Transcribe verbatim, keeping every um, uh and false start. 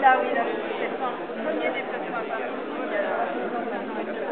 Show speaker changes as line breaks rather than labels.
là, oui, là, c'est son premier déplacement à Paris. Il y a